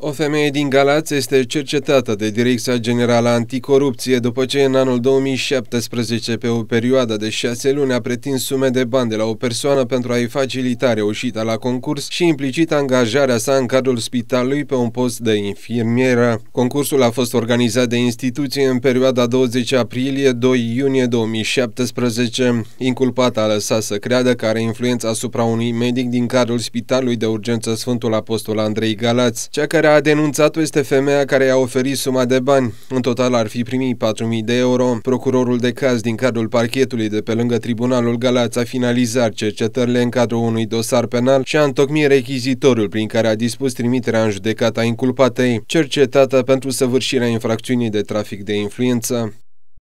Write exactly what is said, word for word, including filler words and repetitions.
O femeie din Galați este cercetată de Direcția Generală Anticorupție după ce în anul două mii șaptesprezece, pe o perioadă de șase luni, a pretins sume de bani de la o persoană pentru a-i facilita reușita la concurs și implicit angajarea sa în cadrul spitalului pe un post de infirmieră. Concursul a fost organizat de instituție în perioada douăzeci aprilie - doi iunie două mii șaptesprezece. Inculpata a lăsat să creadă că are influență asupra unui medic din cadrul Spitalului de Urgență Sfântul Apostol Andrei Galați. Cea care a denunțat-o este femeia care i-a oferit suma de bani. În total ar fi primit patru mii de euro. Procurorul de caz din cadrul parchetului de pe lângă Tribunalul Galați a finalizat cercetările în cadrul unui dosar penal și a întocmit rechizitorul prin care a dispus trimiterea în judecată a inculpatei, cercetată pentru săvârșirea infracțiunii de trafic de influență.